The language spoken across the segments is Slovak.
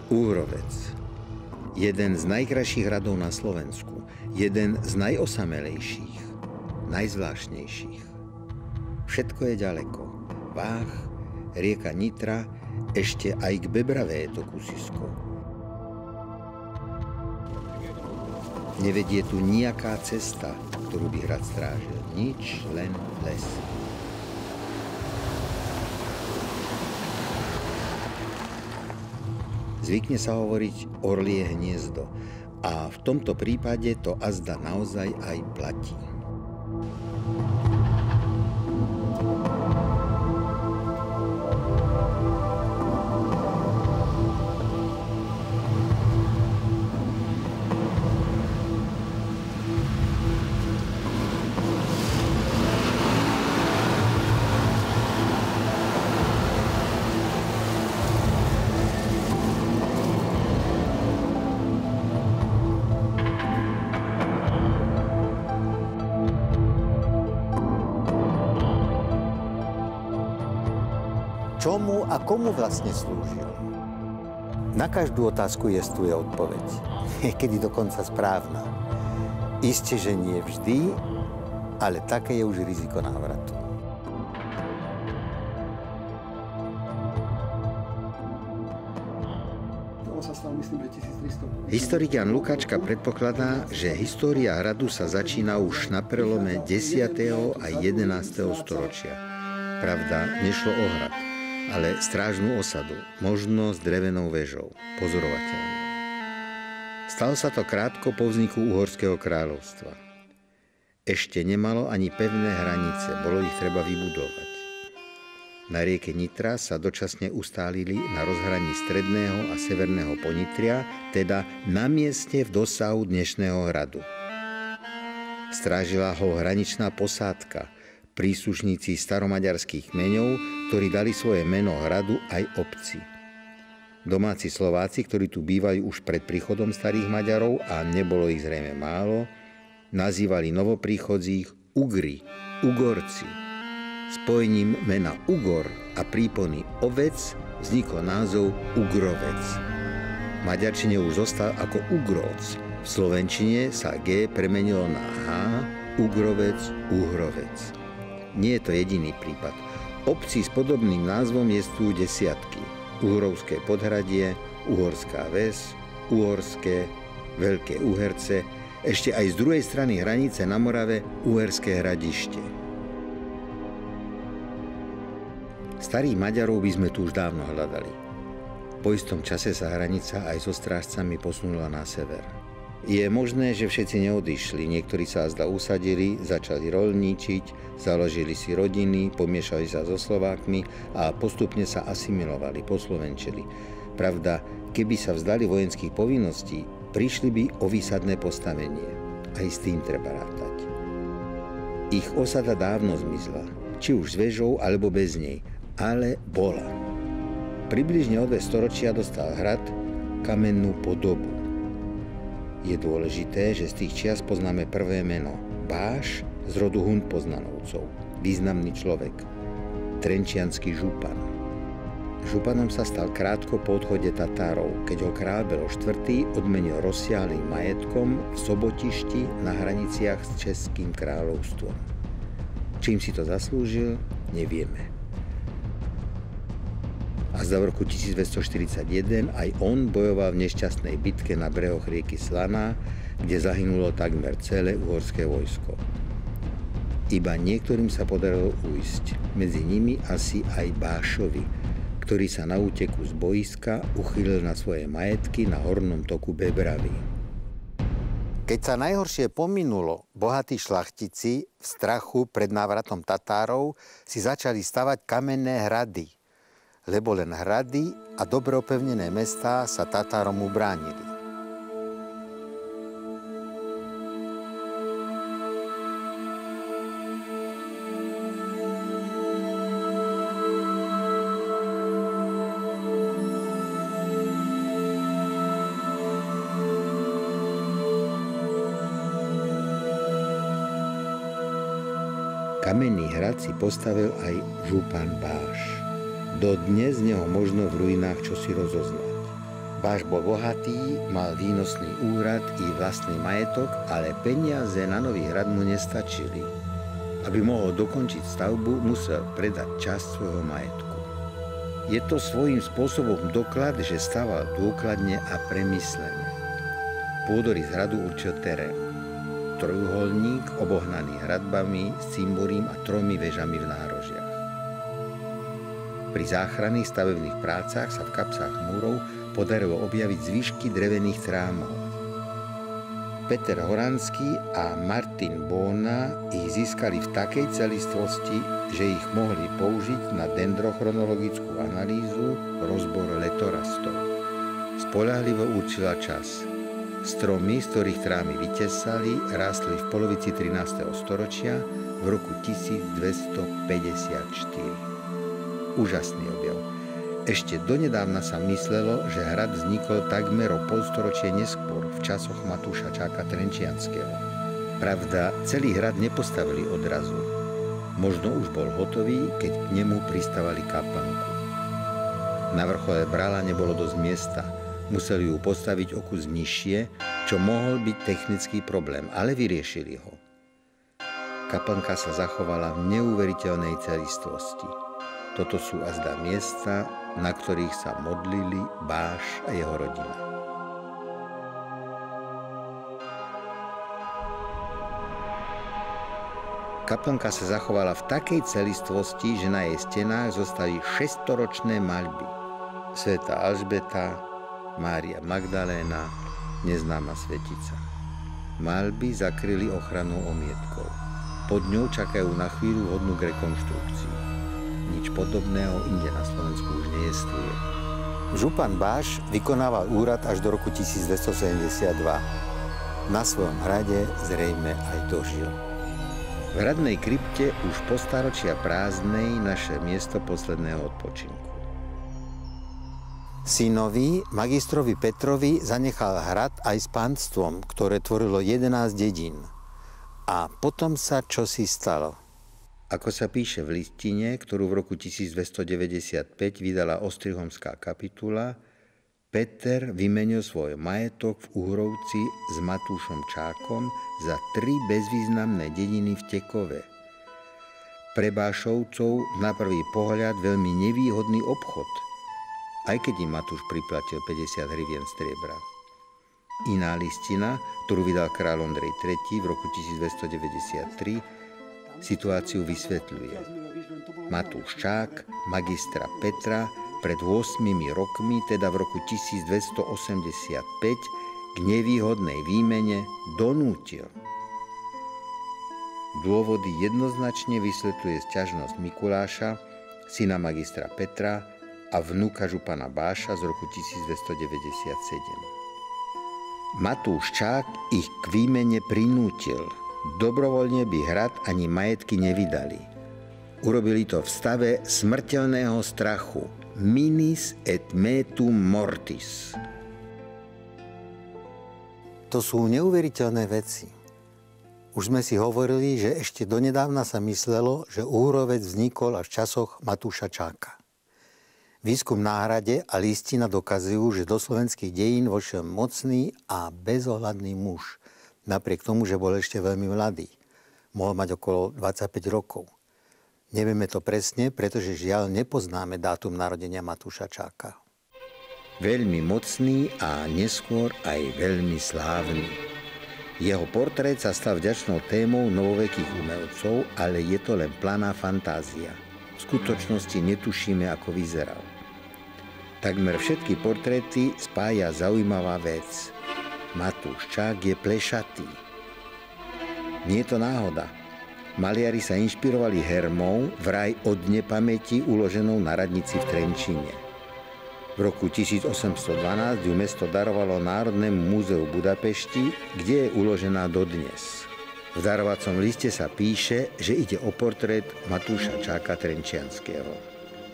Úhrovec. Jeden z najkrajších hradov na Slovensku. Jeden z najosamelejších, najzvláštnejších. Všetko je ďaleko. Váh, rieka Nitra, ešte aj k Bebrave je to kusisko. Nevedie tu nejaká cesta, ktorú by hrad strážil. Nič, len les. Zvykne sa hovoriť orlie hniezdo a v tomto prípade to azda naozaj aj platí. Čomu a komu vlastne slúžil? Na každú otázku jestuje odpoveď. Niekedy dokonca správna. Isté, že nie vždy, ale také je už riziko návratu. Historik Jan Lukáčka predpokladá, že história hradu sa začína už na prelome 10. a 11. storočia. Pravda, nešlo o hrad, ale strážnu osadu, možno s drevenou väžou, pozorovateľne. Stalo sa to krátko po vzniku Uhorského kráľovstva. Ešte nemalo ani pevné hranice, bolo ich treba vybudovať. Na rieke Nitra sa dočasne ustálili na rozhraní stredného a severného Ponitria, teda na mieste v dosahu dnešného hradu. Strážila ho hraničná posádka, príslušníci staromaďarských kmeňov, ktorí dali svoje meno hradu aj obci. Domáci Slováci, ktorí tu bývajú už pred príchodom starých Maďarov a nebolo ich zrejme málo, nazývali novopríchodzích Ugri, Ugorci. Spojením mena Ugor a prípony ovec vznikol názov Ugrovec. V maďarčine už zostal ako Ugróc. V slovenčine sa G premenilo na H, Ugrovec, Uhrovec. Nie je to jediný prípad. Obcí s podobným názvom jestvujú desiatky. Uhrovské Podhradie, Uhorská Ves, Uhorské, Veľké Uherce, ešte aj z druhej strany hranice na Morave Uherské Hradište. Starých Maďarov by sme tu už dávno hľadali. Po istom čase sa hranica aj so strážcami posunula na sever. Je možné, že všetci neodišli, niektorí sa azda usadili, začali roľníčiť, založili si rodiny, pomiešali sa so Slovákmi a postupne sa asimilovali, poslovenčili. Pravda, keby sa vzdali vojenských povinností, prišli by o výsadné postavenie. Aj s tým treba rátať. Ich osada dávno zmizla, či už s väžou, alebo bez nej, ale bola. Približne o 2 storočia dostal hrad kamennú podobu. Je dôležité, že z tých čias poznáme prvé meno. Báš z rodu Hun Poznanovcov. Významný človek. Trenčiansky župan. Županom sa stal krátko po odchode Tatárov, keď ho kráľ Belo IV. Odmenil rozsiahlym majetkom v Sobotišti na hraniciach s Českým kráľovstvom. Čím si to zaslúžil, nevieme. A za v roku 1241 aj on bojoval v nešťastnej bitke na brehoch rieky Slaná, kde zahynulo takmer celé uhorské vojsko. Iba niektorým sa podarilo ujsť, medzi nimi asi aj Bášovi, ktorý sa na úteku z boiska uchýlil na svoje majetky na hornom toku Bebravy. Keď sa najhoršie pominulo, bohatí šlachtici v strachu pred návratom Tatárov si začali stavať kamenné hrady, lebo len hrady a dobre opevnené mestá sa Tatárom ubránili. Kamenný hrad si postavil aj župan Báš. Dodnes z neho možno v ruinách čosi rozoznať. Báš bol bohatý, mal výnosný úrad i vlastný majetok, ale peniaze na nový hrad mu nestačili. Aby mohol dokončiť stavbu, musel predať časť svojho majetku. Je to svojím spôsobom doklad, že staval dôkladne a premyslene. Pôdorys hradu určil terén. Trojuholník obohnaný hradbami s cimborím a 3 vežami v nárožiach. Pri záchranných stavebných prácach sa v kapsách múrov podarilo objaviť zvyšky drevených chrámov. Peter Horanský a Martin Bona ich získali v takej celistvosti, že ich mohli použiť na dendrochronologickú analýzu, rozbor letorastov. Spoľahlivo určila čas. Stromy, z ktorých chrámy vytesali, rástli v polovici 13. storočia v roku 1254. Úžasný objav. Ešte donedávna sa myslelo, že hrad vznikol takmer o polstoročie neskôr, v časoch Matúša Čáka Trenčianskeho. Pravda, celý hrad nepostavili odrazu. Možno už bol hotový, keď k nemu pristavali kaplnku. Na vrchole brala nebolo dosť miesta. Museli ju postaviť o kus nižšie, čo mohol byť technický problém, ale vyriešili ho. Kaplnka sa zachovala v neuveriteľnej celistvosti. Toto sú azda miesta, na ktorých sa modlili Báš a jeho rodina. Kaplnka sa zachovala v takej celistvosti, že na jej stenách zostali 600-ročné maľby. Svätá Alžbeta, Mária Magdaléna, neznáma svetica. Maľby zakryli ochrannou omietkou. Pod ňou čakajú na chvíľu hodnú k rekonštrukcii. Nič podobného inde na Slovensku už nejestvuje. Župan Báš vykonával úrad až do roku 1272. Na svojom hrade zrejme aj dožil. V hradnej krypte už po staročia prázdnej naše miesto posledného odpočinku. Synovi, magistrovi Petrovi, zanechal hrad aj s panstvom, ktoré tvorilo 11 dedín. A potom sa čosi stalo. Ako sa píše v listine, ktorú v roku 1295 vydala Ostrihomská kapitula, Peter vymenil svoj majetok v Uhrovci s Matúšom Čákom za 3 bezvýznamné dediny v Tekove. Pre Bášovcov na prvý pohľad veľmi nevýhodný obchod, aj keď im Matúš priplatil 50 hrivien striebra. Iná listina, ktorú vydal kráľ Ondrej III v roku 1293, situáciu vysvetľuje. Matúš Čák magistra Petra pred 8 rokmi, teda v roku 1285, k nevýhodnej výmene donútil. Dôvody jednoznačne vysvetľuje sťažnosť Mikuláša, syna magistra Petra a vnuka župana Báša z roku 1297. Matúš Čák ich k výmene prinútil. Dobrovoľne by hrad ani majetky nevydali. Urobili to v stave smrteľného strachu. Minis et metum mortis. To sú neuveriteľné veci. Už sme si hovorili, že ešte donedávna sa myslelo, že Uhrovec vznikol až v časoch Matúša Čáka. Výskum na hrade a listina dokazujú, že do slovenských dejín vošiel mocný a bezohľadný muž, napriek tomu, že bol ešte veľmi mladý. Mohol mať okolo 25 rokov. Nevieme to presne, pretože žiaľ nepoznáme dátum narodenia Matúša Čáka. Veľmi mocný a neskôr aj veľmi slávny. Jeho portrét sa stal vďačnou témou novovekých umelcov, ale je to len planá fantázia. V skutočnosti netušíme, ako vyzeral. Takmer všetky portréty spája zaujímavá vec. Matúš Čák je plešatý. Nie je to náhoda. Maliari sa inšpirovali hermou vraj od nepamäti uloženou na radnici v Trenčíne. V roku 1812 ju mesto darovalo Národnému múzeu v Budapešti, kde je uložená dodnes. V darovacom liste sa píše, že ide o portrét Matúša Čáka Trenčianskeho.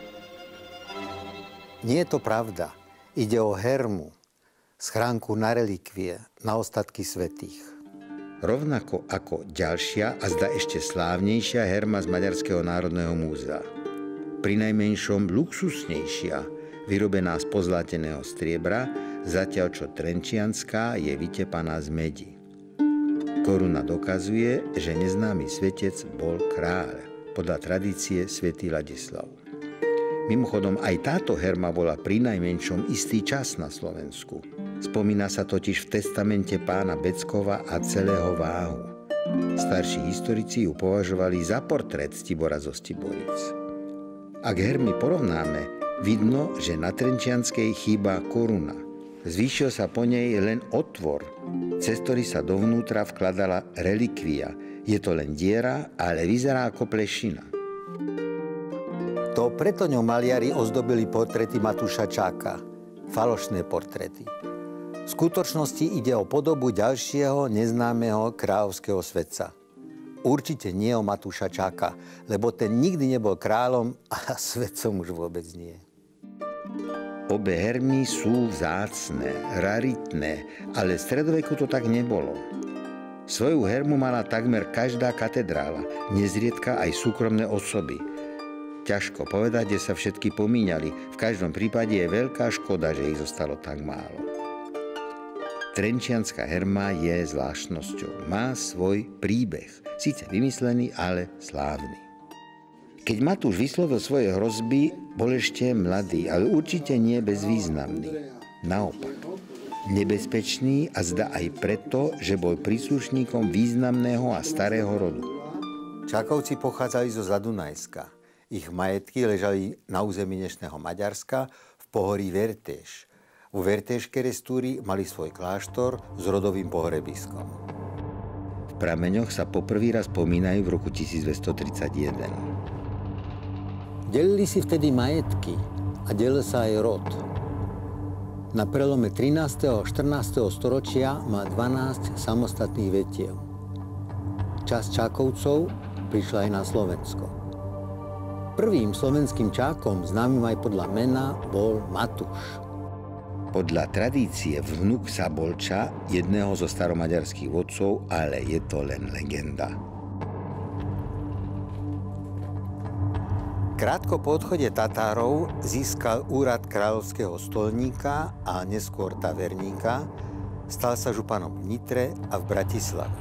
Nie je to pravda. Ide o hermu, schránku na relikvie, na ostatky svätých. Rovnako ako ďalšia a zda ešte slávnejšia herma z Maďarského národného múzea. Prinajmenšom luxusnejšia, vyrobená z pozlateného striebra, zatiaľ čo trenčianská je vytepaná z medi. Koruna dokazuje, že neznámy svetec bol kráľ, podľa tradície svätý Ladislav. Mimochodom, aj táto herma bola prinajmenšom istý čas na Slovensku. Spomína sa totiž v testamente pána Beckova a celého Váhu. Starší historici ju považovali za portrét Stibora zo Stiboric. Ak hermy porovnáme, vidno, že na trenčianskej chýba koruna. Zvýšil sa po nej len otvor, cez ktorý sa dovnútra vkladala relikvia. Je to len diera, ale vyzerá ako plešina. To preto ňou maliari ozdobili portréty Matúša Čáka. Falošné portréty. V skutočnosti ide o podobu ďalšieho neznámeho kráľovského svetca. Určite nie o Matúša Čáka, lebo ten nikdy nebol kráľom a svetcom už vôbec nie. Obe hermy sú vzácne, raritné, ale v stredoveku to tak nebolo. Svoju hermu mala takmer každá katedrála, nezriedka aj súkromné osoby. Ťažko povedať, kde sa všetky pomíňali, v každom prípade je veľká škoda, že ich zostalo tak málo. Trenčianska herma je zvláštnosťou, má svoj príbeh, síce vymyslený, ale slávny. Keď Matúš vyslovil svoje hrozby, bol ešte mladý, ale určite nie bezvýznamný. Naopak, nebezpečný a zdá aj preto, že bol príslušníkom významného a starého rodu. Čákovci pochádzali zo Zadunajska. Ich majetky ležali na území dnešného Maďarska v pohorí Vertéš. Vo Vertéške Restúri mali svoj kláštor s rodovým pohrebiskom. V prameňoch sa poprvý raz spomínajú v roku 1231. Delili si vtedy majetky a delil sa aj rod. Na prelome 13. a 14. storočia má 12 samostatných vetiev. Časť Čákovcov prišla aj na Slovensko. Prvým slovenským Čákom, známym aj podľa mena, bol Matúš. Podľa tradície vnuk Sabolča, jedného zo staromaďarských vodcov, ale je to len legenda. Krátko po odchode Tatárov získal úrad kráľovského stolníka a neskôr taverníka, stal sa županom v Nitre a v Bratislave.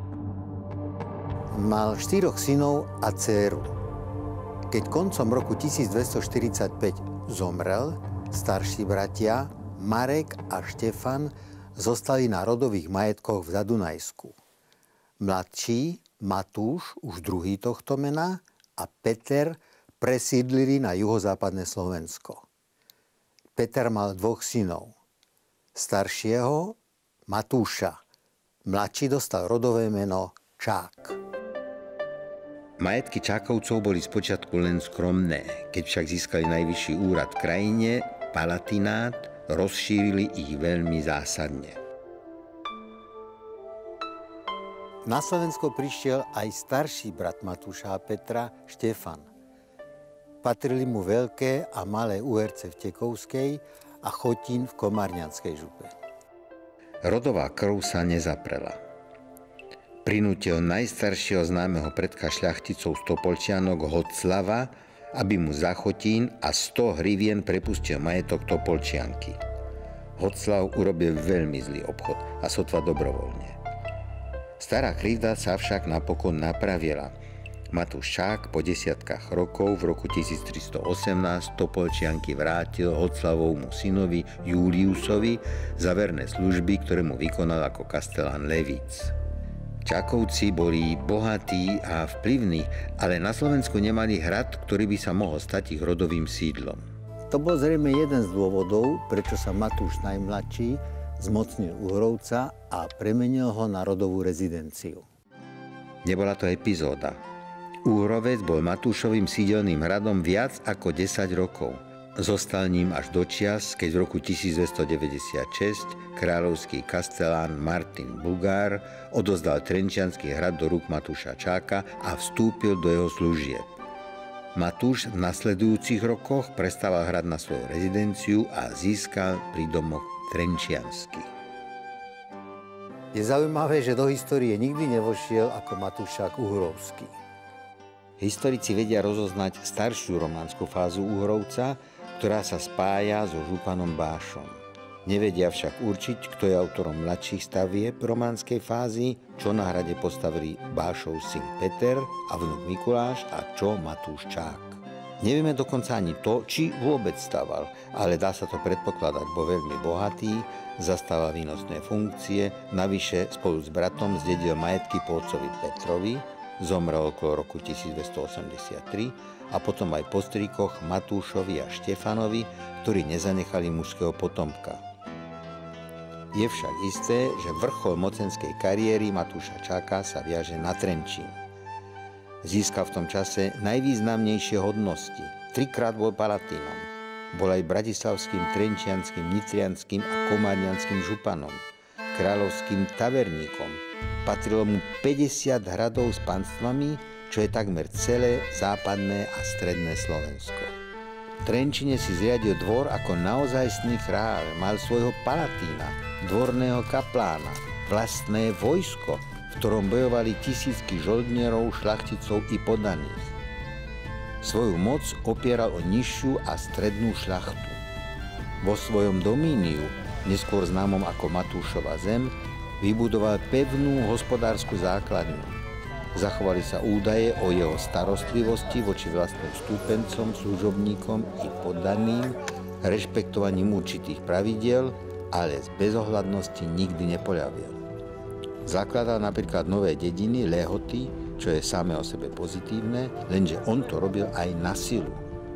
Mal 4 synov a dcéru. Keď koncom roku 1245 zomrel, starší bratia Marek a Štefan zostali na rodových majetkoch v Zadunajsku. Mladší Matúš, už druhý tohto mena, a Peter presídlili na juhozápadné Slovensko. Peter mal 2 synov. Staršieho Matúša. Mladší dostal rodové meno Čák. Majetky Čákovcov boli spočiatku len skromné. Keď však získali najvyšší úrad v krajine, palatinát, rozšírili ich veľmi zásadne. Na Slovensko prišiel aj starší brat Matúša a Petra, Štefan. Patrili mu Veľké a Malé Uherce v Tekovskej a Chotín v Komárňanskej župe. Rodová krv sa nezaprela. Prinútil najstaršieho známeho predka šľachticov Stopolčianok Hoclava, aby mu za Chotín a 100 hrivien prepustil majetok Topolčianky. Hoclav urobil veľmi zlý obchod a sotva dobrovoľne. Stará krivda sa však napokon napravila. Matúš Čák po desiatkách rokov v roku 1318 Topolčianky vrátil Hoclavovmu synovi Juliusovi za verné služby, ktoré mu vykonal ako kastelán Levíc. Čákovci boli bohatí a vplyvní, ale na Slovensku nemali hrad, ktorý by sa mohol stať ich rodovým sídlom. To bol zrejme jeden z dôvodov, prečo sa Matúš najmladší zmocnil Uhrovca a premenil ho na rodovú rezidenciu. Nebola to epizóda. Uhrovec bol Matúšovým sídelným hradom viac ako 10 rokov. Zostal ním až do čias, keď v roku 1296 kráľovský kastelán Martin Bugár odozdal Trenčiansky hrad do rúk Matúša Čáka a vstúpil do jeho služieb. Matúš v nasledujúcich rokoch prestával hrad na svoju rezidenciu a získal prídomok Trenčiansky. Je zaujímavé, že do histórie nikdy nevošiel ako Matúšák Uhrovský. Historici vedia rozoznať staršiu románsku fázu Uhrovca, ktorá sa spája so županom Bášom. Nevedia však určiť, kto je autorom mladších stavieb románskej fázy, čo na hrade postavili Bášov syn Peter a vnuk Mikuláš a čo Matúš Čák. Nevieme dokonca ani to, či vôbec staval, ale dá sa to predpokladať, bo veľmi bohatý, zastával výnosné funkcie, navyše spolu s bratom zdedil majetky po otcovi Petrovi, zomrel okolo roku 1283 a potom aj po strýkoch Matúšovi a Štefanovi, ktorí nezanechali mužského potomka. Je však isté, že vrchol mocenskej kariéry Matúša Čáka sa viaže na Trenčín. Získal v tom čase najvýznamnejšie hodnosti. 3-krát bol palatínom. Bol aj bratislavským, trenčianským, nitrianským a komárňanským županom, kráľovským taverníkom. Patrilo mu 50 hradov s panstvami, čo je takmer celé západné a stredné Slovensko. V Trenčine si zriadil dvor ako naozajstný kráľ, mal svojho palatína, dvorného kaplána, vlastné vojsko, v ktorom bojovali tisícky žoldnierov, šľachticov i poddaných. Svoju moc opieral o nižšiu a strednú šľachtu. Vo svojom domíniu, neskôr známom ako Matúšova zem, vybudoval pevnú hospodársku základňu. Zachovali sa údaje o jeho starostlivosti voči vlastným stúpencom, služobníkom i poddaným, rešpektovaním určitých pravidiel, ale z bezohľadnosti nikdy nepoľavil. Zakladal napríklad nové dediny, lehoty, čo je samé o sebe pozitívne, lenže on to robil aj na silu.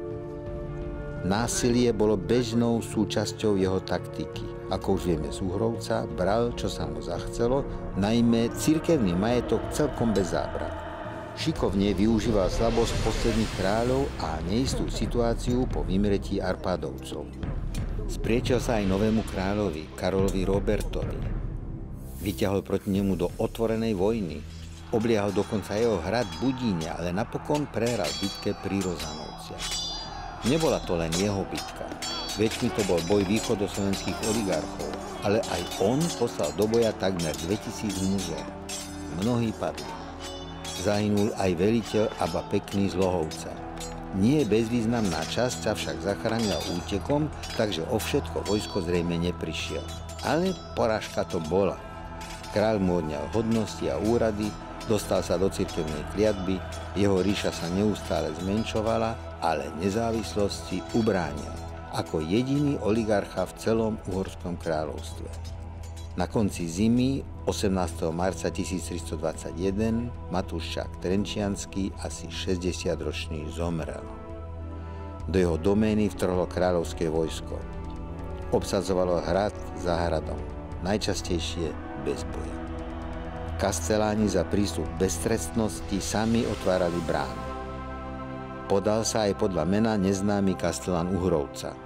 Násilie bolo bežnou súčasťou jeho taktiky. Ako už vieme z Uhrovca, bral, čo sa mu zachcelo, najmä cirkevný majetok celkom bez zábran. Šikovne využíval slabosť posledných kráľov a neistú situáciu po vymretí Arpádovcov. Spriečil sa aj novému kráľovi, Karolovi Robertovi. Vyťahol proti nemu do otvorenej vojny. Obliehal dokonca jeho hrad Budíňa, ale napokon prehral v bitke pri Rozanovciach. Nebola to len jeho bitka. Väčšmi to bol boj východoslovenských oligarchov, ale aj on poslal do boja takmer 2000 mužov. Mnohí padli. Zahynul aj veliteľ Aba Pekný z Lohovca. Nie bezvýznamná časť sa však zachránila útekom, takže o všetko vojsko zrejme neprišiel. Ale porážka to bola. Kráľ mu odňal hodnosti a úrady, dostal sa do cirkevnej kliatby, jeho ríša sa neustále zmenšovala, ale nezávislosti ubránil ako jediný oligarcha v celom Uhorskom kráľovstve. Na konci zimy 18. marca 1321 Matúš Čák Trenčiansky, asi 60-ročný, zomrel. Do jeho domény vtrhlo kráľovské vojsko. Obsadzovalo hrad za hradom, najčastejšie bez boja. Kasteláni za prístup beztrestnosti sami otvárali brány. Podal sa aj podľa mena neznámy kastelán Uhrovca.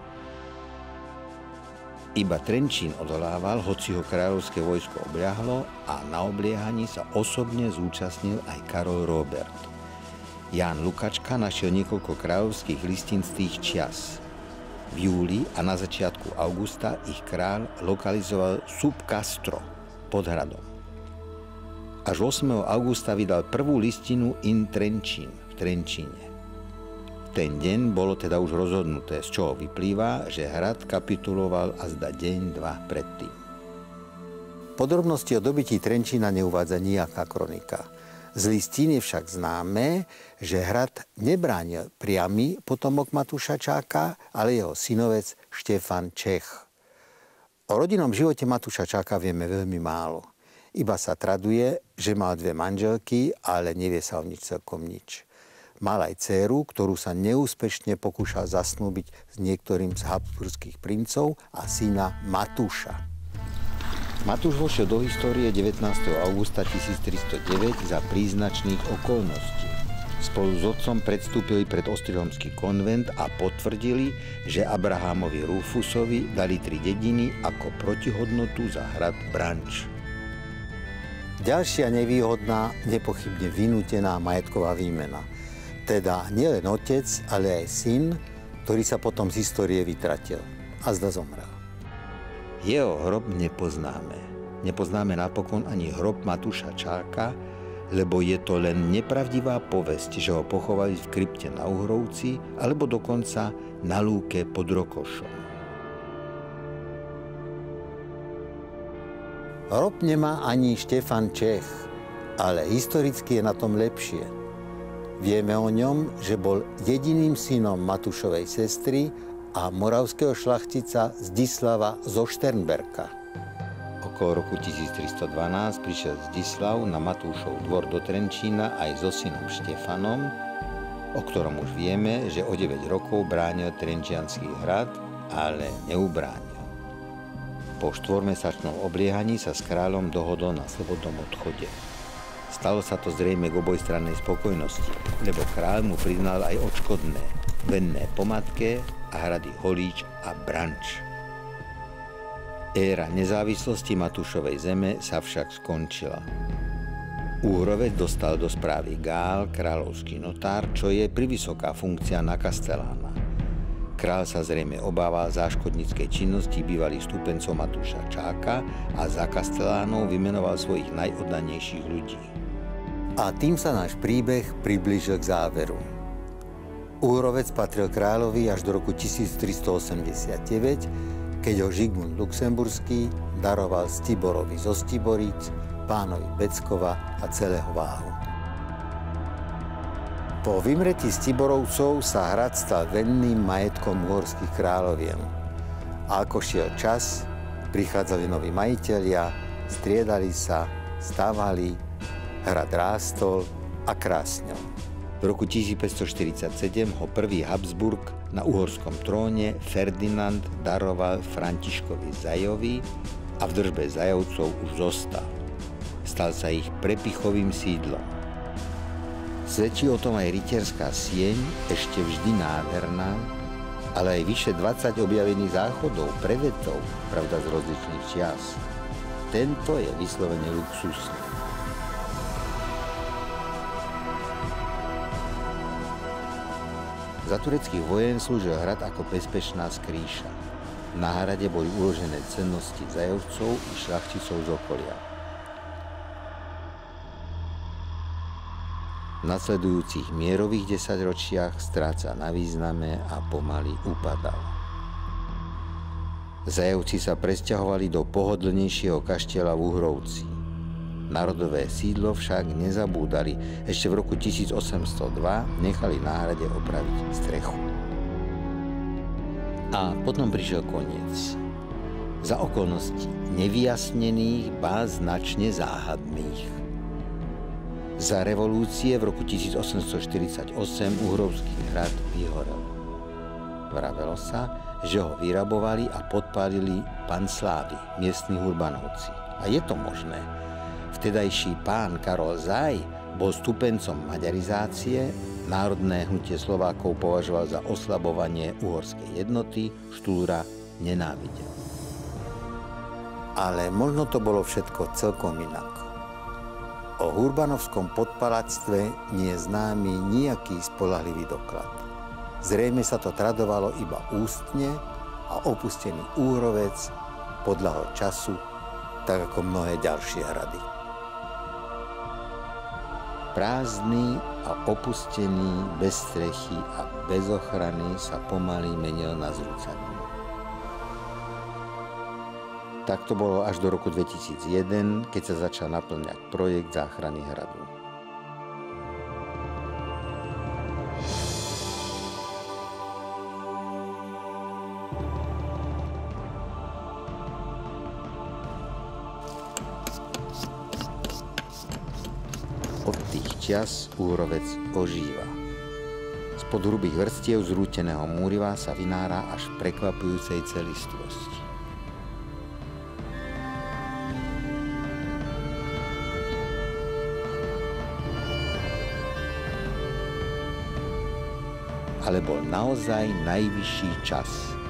Iba Trenčín odolával, hoci ho kráľovské vojsko obliahlo a na obliehaní sa osobne zúčastnil aj Karol Róbert. Ján Lukačka našiel niekoľko kráľovských listín z tých čias. V júli a na začiatku augusta ich kráľ lokalizoval sub Castro pod hradom. Až 8. augusta vydal prvú listinu in Trenčín v Trenčíne. Ten deň bolo teda už rozhodnuté, z čoho vyplýva, že hrad kapituloval azda deň, dva predtým. Podrobnosti o dobití Trenčína neuvádza nejaká kronika. Z listín je však známe, že hrad nebránil priamy potomok Matúša Čáka, ale jeho synovec Štefan Čech. O rodinnom živote Matúša Čáka vieme veľmi málo. Iba sa traduje, že mal 2 manželky, ale nevie sa o celkom nič. Mal aj dcéru, ktorú sa neúspešne pokúšal zasnúbiť s niektorým z habsburských princov a syna Matúša. Matúš vošiel do histórie 19. augusta 1309 za príznačných okolností. Spolu s otcom predstúpili pred Ostrihomský konvent a potvrdili, že Abrahámovi Rufusovi dali 3 dediny ako protihodnotu za hrad Branč. Ďalšia nevýhodná, nepochybne vynútená majetková výmena. Teda nielen otec, ale aj syn, ktorý sa potom z histórie vytratil a zda zomrel. Jeho hrob nepoznáme. Nepoznáme napokon ani hrob Matúša Čáka, lebo je to len nepravdivá povesť, že ho pochovali v krypte na Uhrovci alebo dokonca na lúke pod Rokošom. Rob nemá ani Štefan Čech, ale historicky je na tom lepšie. Vieme o ňom, že bol jediným synom Matúšovej sestry a moravského šlachtica Zdislava zo Šternberka. Okolo roku 1312 prišiel Zdislav na Matúšov dvor do Trenčína aj so synom Štefanom, o ktorom už vieme, že o 9 rokov bránil Trenčiansky hrad, ale neubránil. Po 4-mesačnom obliehaní sa s kráľom dohodol na slobodnom odchode. Stalo sa to zrejme k obojstrannej spokojnosti, lebo kráľ mu priznal aj odškodné, venné Pomatke a hrady Holíč a Branč. Éra nezávislosti Matúšovej zeme sa však skončila. Úhrovec dostal do správy Gál, kráľovský notár, čo je privysoká funkcia na kastelána. Král sa zrejme obával záškodníckej činnosti bývalých stúpencov Matúša Čáka a za kastelánov vymenoval svojich najoddanejších ľudí. A tým sa náš príbeh priblížil k záveru. Úhrovec patril kráľovi až do roku 1389, keď ho Žigmund Luxemburský daroval Stiborovi zo Stiboríc, pánovi Beckova a celého Váhu. Po vymretí Stiborovcov sa hrad stal venným majetkom uhorských kráľovien. A ako šiel čas, prichádzali noví majitelia, striedali sa, stavali, hrad rástol a krásnel. V roku 1547 ho prvý Habsburg na uhorskom tróne Ferdinand daroval Františkovi Zajovi a v držbe Zajovcov už zostal. Stal sa ich prepichovým sídlom. Svedčí o tom aj rytierská sieň, ešte vždy nádherná, ale aj vyše 20 objavených záchodov, prevetov, pravda z rozličných čias. Tento je vyslovene luxusný. Za tureckých vojen slúžil hrad ako bezpečná skrýša. Na hrade boli uložené cennosti Zajovcov i šľachticov z okolia. V nasledujúcich mierových desaťročiach stráca na význame a pomaly upadal. Zajovci sa presťahovali do pohodlnejšieho kaštieľa v Uhrovci. Národové sídlo však nezabúdali. Ešte v roku 1802 nechali na hrade opraviť strechu. A potom prišiel koniec. Za okolností nevyjasnených, ba značne záhadných. Za revolúcie v roku 1848 Uhrovský hrad vyhorel. Vravelo sa, že ho vyrabovali a podpálili panslávy, miestni Urbanovci. A je to možné. Vtedajší pán Karol Zaj bol stupencom maďarizácie, národné hnutie Slovákov považoval za oslabovanie uhorskej jednoty, Štúra nenávidel. Ale možno to bolo všetko celkom inak. O Urbanovskom podpaľactve nie je známy nejaký spoľahlivý doklad. Zrejme sa to tradovalo iba ústne a opustený Úhrovec podľahol času, tak ako mnohé ďalšie hrady. Prázdny a opustený, bez strechy a bez ochrany sa pomaly menil na zrúcaninu. Tak to bolo až do roku 2001, keď sa začal naplňať projekt záchrany hradu. Od tých čias Úhrovec ožíva. Spod hrubých vrstiev zrúteného múriva sa vynára až prekvapujúcej celistvosti. Ale bol naozaj najvyšší čas.